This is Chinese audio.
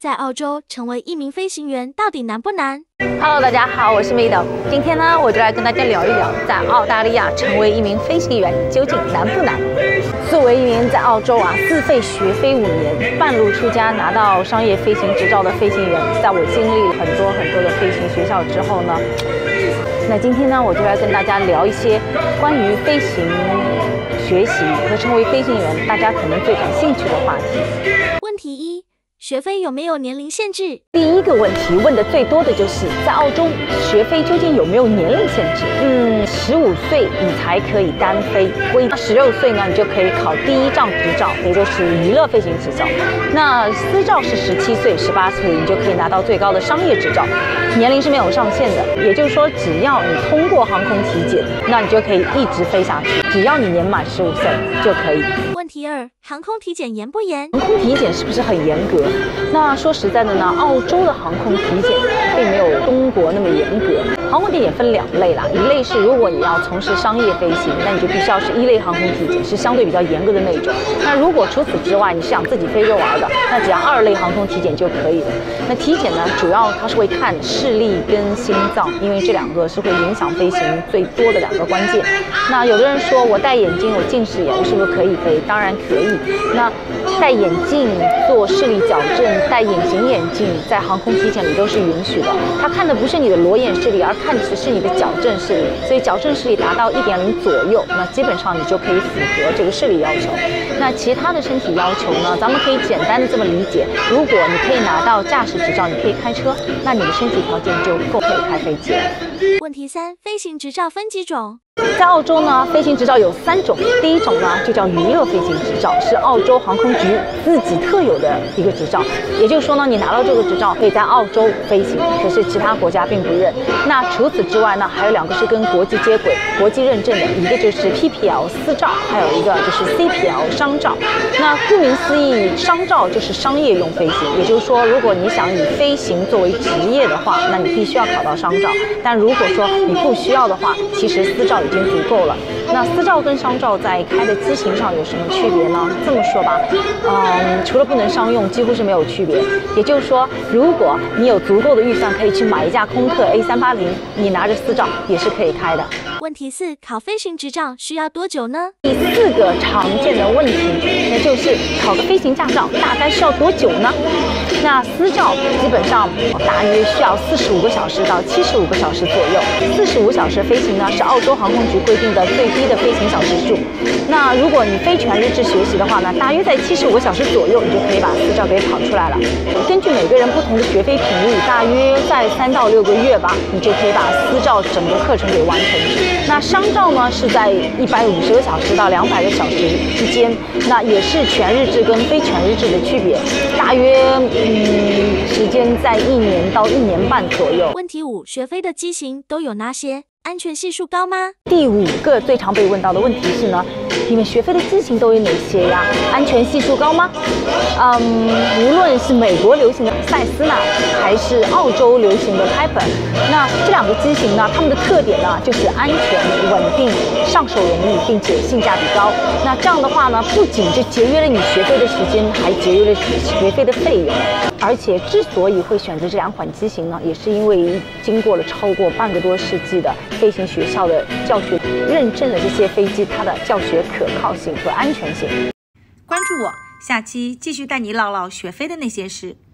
在澳洲成为一名飞行员到底难不难 ？Hello， 大家好，我是 Mido。今天呢，我就来跟大家聊一聊，在澳大利亚成为一名飞行员究竟难不难？作为一名在澳洲自费学飞5年，半路出家拿到商业飞行执照的飞行员，在我经历了很多的飞行学校之后呢，那今天呢，我就来跟大家聊一些关于飞行学习和成为飞行员大家可能最感兴趣的话题。 问题1：学飞有没有年龄限制？ 第一个问题问的最多的就是在澳洲学飞究竟有没有年龄限制？15岁你才可以单飞，16岁呢你就可以考第1张执照，也就是娱乐飞行执照。那私照是17岁、18岁你就可以拿到最高的商业执照，年龄是没有上限的。也就是说，只要你通过航空体检，那你就可以一直飞下去，只要你年满15岁就可以。 问题2：航空体检严不严？ 航空体检是不是很严格？那说实在的呢，澳洲的航空体检并没有中国那么严格。航空体检分2类啦，一类是如果你要从事商业飞行，那你就必须要是1类航空体检，是相对比较严格的那种。那如果除此之外你是想自己飞着玩的，那只要2类航空体检就可以了。那体检呢，主要它是会看视力跟心脏，因为这2个是会影响飞行最多的2个关键。那有的人说我戴眼镜，我近视眼，我是不是可以飞？当然可以。那戴眼镜做视力矫正，戴隐形眼镜在航空体检里都是允许的。它看的不是你的裸眼视力，而看的是你的矫正视力。所以矫正视力达到1.0左右，那基本上你就可以符合这个视力要求。那其他的身体要求呢，咱们可以简单的这么理解：如果你可以拿到驾驶执照，你可以开车，那你的身体条件就够可以开飞机了。 问题3：飞行执照分几种？ 在澳洲呢，飞行执照有3种。第一种呢，就叫娱乐飞行执照，是澳洲航空局自己特有的一个执照。也就是说呢，你拿到这个执照可以在澳洲飞行，可是其他国家并不认。那除此之外呢，还有2个是跟国际接轨、国际认证的，一个就是 PPL 私照，还有一个就是 CPL 商照。那顾名思义，商照就是商业用飞行，也就是说，如果你想以飞行作为职业的话，那你必须要考到商照。但如果说你不需要的话，其实私照已经足够了。那私照跟商照在开的机型上有什么区别呢？这么说吧，除了不能商用，几乎是没有区别。也就是说，如果你有足够的预算，可以去买一架空客 A380，你拿着私照也是可以开的。 问题4：考飞行执照需要多久呢？ 第4个常见的问题，那就是考个飞行驾照大概需要多久呢？那私照基本上大约需要45个小时到75个小时左右。45小时飞行呢，是澳洲航空局规定的最低的飞行小时数。那如果你非全日制学习的话呢，大约在75个小时左右，你就可以把私照给考出来了。根据每个人不同的学飞频率，大约在3到6个月吧，你就可以把私照整个课程给完成。那商照呢，是在150个小时到200个小时之间，那也是全日制跟非全日制的区别，大约时间在1年到1年半左右。 问题5：学飞的机型都有哪些？安全系数高吗？ 第5个最常被问到的问题是呢，你们学飞的机型都有哪些呀？安全系数高吗？无论是美国流行的塞斯纳，还是澳洲流行的 Piper， 那这2个机型呢，它们的特点呢，就是安全、稳定、上手容易，并且性价比高。那这样的话呢，不仅就节约了你学飞的时间，还节约了学飞的费用。而且之所以会选择这2款机型呢，也是因为经过了超过半个多世纪的飞行学校的教学，认证了这些飞机它的教学可靠性和安全性。 关注我，下期继续带你唠唠学飞的那些事。